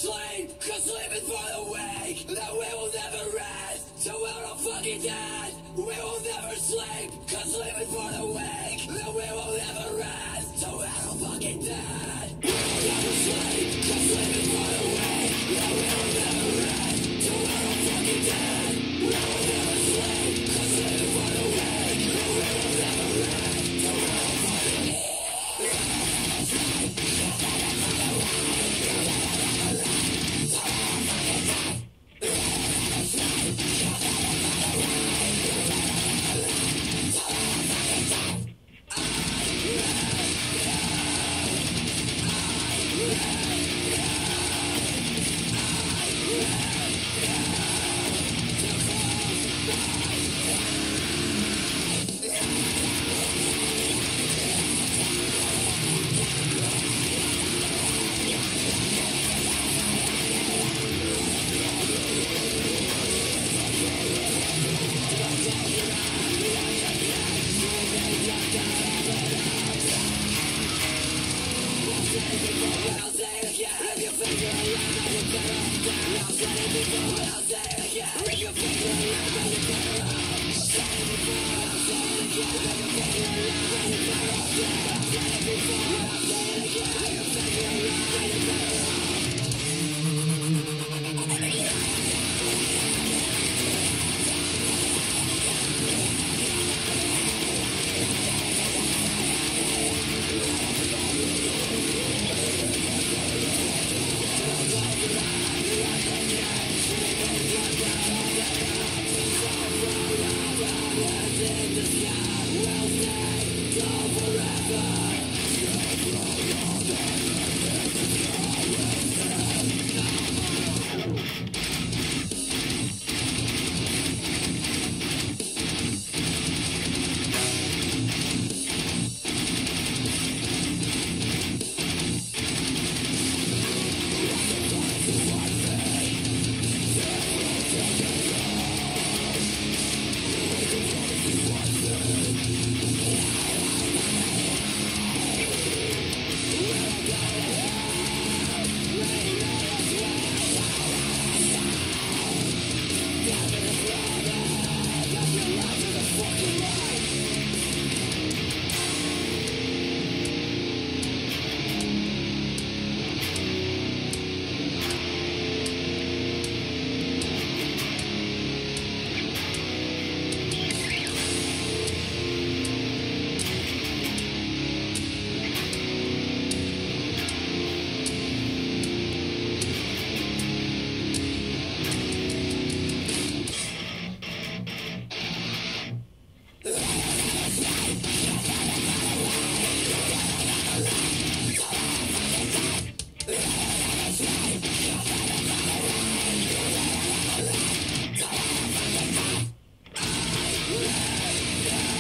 sleep, cause living for the weak, that we will never rest, till we're all fucking dead. We will never sleep, cause living for the weak, that we will never rest, till we're all fucking dead. We will never sleep, cause living for the weak, that we will never rest, till we're all fucking dead. We will never sleep, cause living for the weak, that we will never rest, till we're all fucking dead.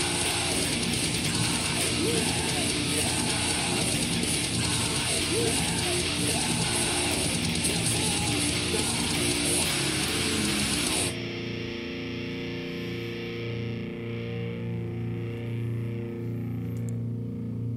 Yeah.